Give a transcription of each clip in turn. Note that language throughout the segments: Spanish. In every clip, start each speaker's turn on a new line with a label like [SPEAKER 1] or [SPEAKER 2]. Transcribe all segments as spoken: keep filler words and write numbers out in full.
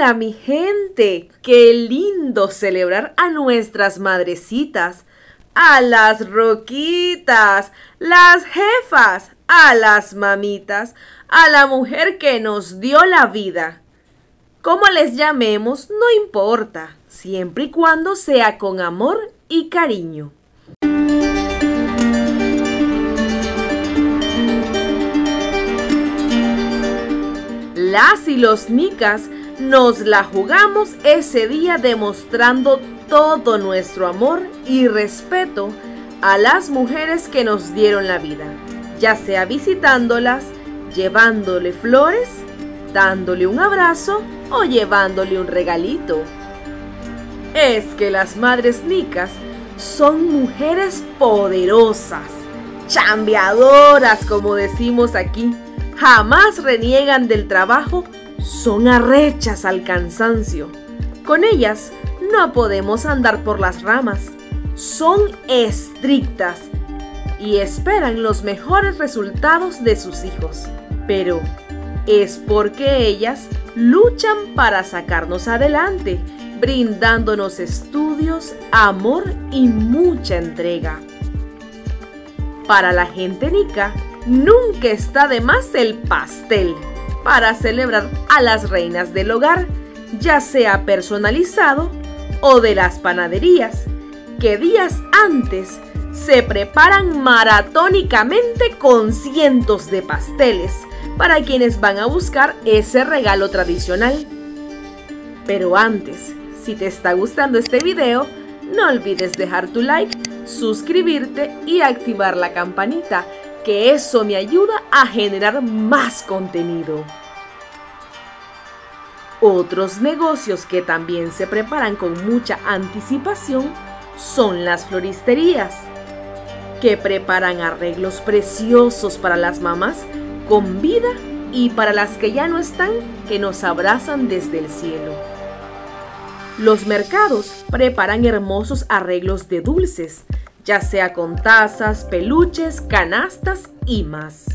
[SPEAKER 1] Hola mi gente, qué lindo celebrar a nuestras madrecitas, a las roquitas, las jefas, a las mamitas, a la mujer que nos dio la vida. Como les llamemos, no importa, siempre y cuando sea con amor y cariño. Las y los nicas nos la jugamos ese día demostrando todo nuestro amor y respeto a las mujeres que nos dieron la vida, ya sea visitándolas, llevándole flores, dándole un abrazo o llevándole un regalito. Es que las madres nicas son mujeres poderosas, chambeadoras como decimos aquí, jamás reniegan del trabajo, son arrechas al cansancio. Con ellas no podemos andar por las ramas, son estrictas y esperan los mejores resultados de sus hijos. Pero es porque ellas luchan para sacarnos adelante, brindándonos estudios, amor y mucha entrega. Para la gente nica, nunca está de más el pastel para celebrar a las reinas del hogar, ya sea personalizado o de las panaderías, que días antes se preparan maratónicamente con cientos de pasteles para quienes van a buscar ese regalo tradicional. Pero antes, si te está gustando este video, no olvides dejar tu like, suscribirte y activar la campanita, que eso me ayuda a generar más contenido. Otros negocios que también se preparan con mucha anticipación son las floristerías, que preparan arreglos preciosos para las mamás con vida y para las que ya no están, que nos abrazan desde el cielo. Los mercados preparan hermosos arreglos de dulces, ya sea con tazas, peluches, canastas y más.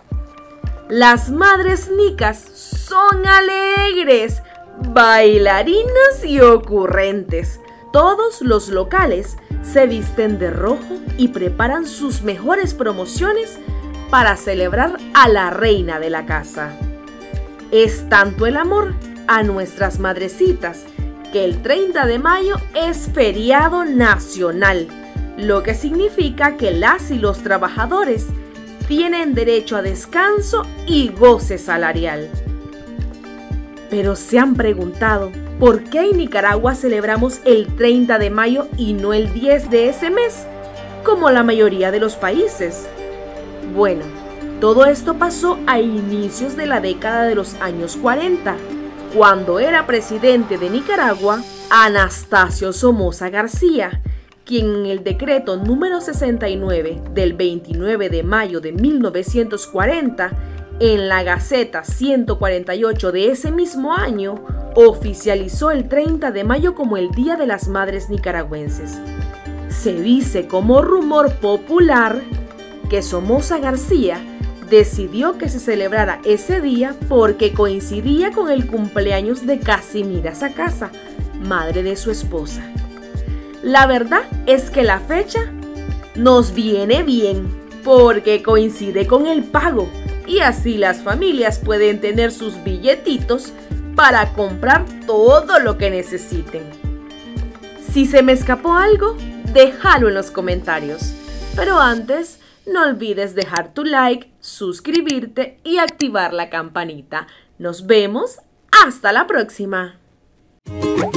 [SPEAKER 1] Las madres nicas son alegres, bailarinas y ocurrentes. Todos los locales se visten de rojo y preparan sus mejores promociones para celebrar a la reina de la casa. Es tanto el amor a nuestras madrecitas que el treinta de mayo es feriado nacional, lo que significa que las y los trabajadores tienen derecho a descanso y goce salarial. Pero se han preguntado, ¿por qué en Nicaragua celebramos el treinta de mayo y no el diez de ese mes, como la mayoría de los países? Bueno, todo esto pasó a inicios de la década de los años cuarenta, cuando era presidente de Nicaragua Anastasio Somoza García, quien en el decreto número sesenta y nueve del veintinueve de mayo de mil novecientos cuarenta, en la Gaceta ciento cuarenta y ocho de ese mismo año, oficializó el treinta de mayo como el Día de las Madres Nicaragüenses. Se dice como rumor popular que Somoza García decidió que se celebrara ese día porque coincidía con el cumpleaños de Casimira Sacasa, madre de su esposa. La verdad es que la fecha nos viene bien porque coincide con el pago y así las familias pueden tener sus billetitos para comprar todo lo que necesiten. Si se me escapó algo, déjalo en los comentarios. Pero antes, no olvides dejar tu like, suscribirte y activar la campanita. Nos vemos hasta la próxima.